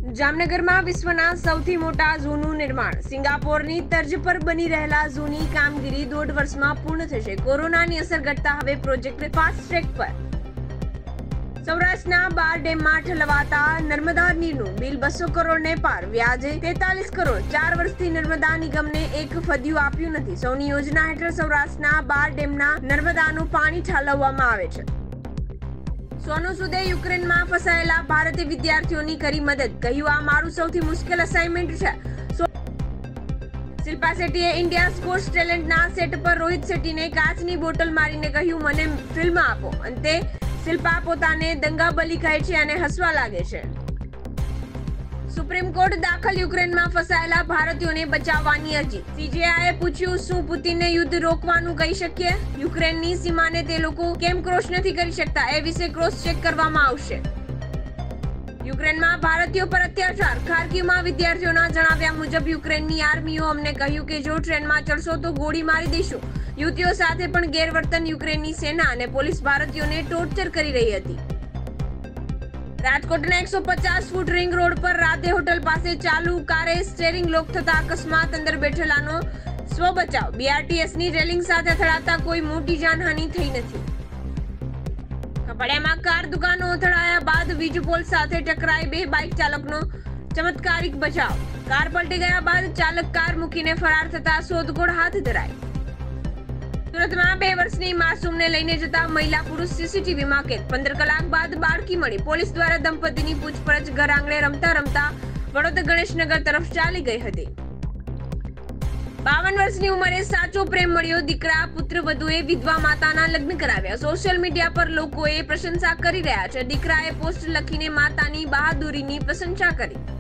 જામનગરમાં વિશ્વના સૌથી મોટા ઝૂનું નિર્માણ સિંગાપોરની તર્જ પર બની રહેલા ઝૂની કામગીરી 1.5 વર્ષમાં પૂર્ણ થશે। કોરોનાની અસર ઘટતા હવે પ્રોજેક્ટ ફાસ્ટ ટ્રેક પર। સૌરાષ્ટ્રના 12 ડેમમાં ઠલવાતા નર્મદા નીરનું બિલ 200 કરોડને પાર, વ્યાજે 43 કરોડ। 4 વર્ષથી નર્મદા નિગમને એક ફદિયું આપ્યું નથી। સૌની યોજના હેઠળ સૌરાષ્ટ્રના 12 ડેમના નર્મદાનું પાણી ઠાલવવામાં આવે છે। સોનુ સૂદે યુક્રેનમાં ફસાયેલા ભારતીય વિદ્યાર્થીઓની કરી મદદ, કહ્યું આ મારું સૌથી મુશ્કેલ અસાઇનમેન્ટ છે। શિલ્પા શેટ્ટીએ ઇન્ડિયા સ્કોટ્સ ટેલેન્ટના સેટ પર રોહિત શેટ્ટીને કાચની બોટલ મારીને કહ્યું મને ફિલ્મ આપો। અંતે શિલ્પા પોતાને દંગાબલી કહે છે અને હસવા લાગે છે। સુપ્રીમ કોર્ટ દાખલ યુક્રેનમાં ફસાયેલા ભારતીયોને બચાવવાની અરજી, સીજેઆઈએ પૂછ્યું શું પુતિનને યુદ્ધ રોકવાનું કહી શકીએ? યુક્રેનની સીમાને તે લોકો કેમ ક્રોસ નથી કરી શકતા એ વિશે ક્રોસ ચેક કરવામાં આવશે। યુક્રેનમાં ભારતીયો પર અત્યાચાર, ખાર્કિવમાં વિદ્યાર્થીઓના જણાવ્યા મુજબ યુક્રેનની આર્મીઓ અમને કહ્યું કે જો ટ્રેનમાં ચડશો તો ગોળી મારી દઈશું। યુવતીઓ સાથે પણ ગેરવર્તન, યુક્રેનની સેના અને પોલીસ ભારતીયોને ટોર્ચર કરી રહી હતી। રાજકોટના 150 ફૂટ રિંગ રોડ પર રાતે હોટલ પાસે ચાલુ કારે સ્ટીયરિંગ લોક થતા અકસ્માત, અંદર બેઠેલાનો સ્વ બચાવ। બીઆરટીએસની રેલિંગ સાથે અથડાતા કોઈ મોટી જાનહાનિ થઈ નથી। કપડિયામાં કાર દુકાનો અથડાયા બાદ વીજ પોલ સાથે ટકરાઈ, 2 બાઇક ચાલકનો ચમત્કારિક બચાવ। કાર પલટી ગયા બાદ ચાલક કાર મૂકીને ફરાર થતા શોધખોળ હાથ ધરાઈ। સુરતમાં 2 વર્ષની માસૂમને લઈને જતા મહિલા પુરુષ સીસીટીવીમાં કેદ, 15 કલાક બાદ બાળકી મળી। પોલીસ દ્વારા દંપતીની પૂછપરછ ઘર આંગણે રમતા રમતા વડોદરા ગણેશનગર તરફ ચાલી ગઈ હતી। 52 વર્ષની ઉંમરે સાચો પ્રેમ મળ્યો, દીકરા પુત્રવધુએ વિધવા માતાના લગ્ન કરાવ્યા। સોશિયલ મીડિયા પર લોકોએ પ્રશંસા કરી રહ્યા છે। દીકરાએ પોસ્ટ લખીને માતાની બહાદુરીની પ્રશંસા કરી।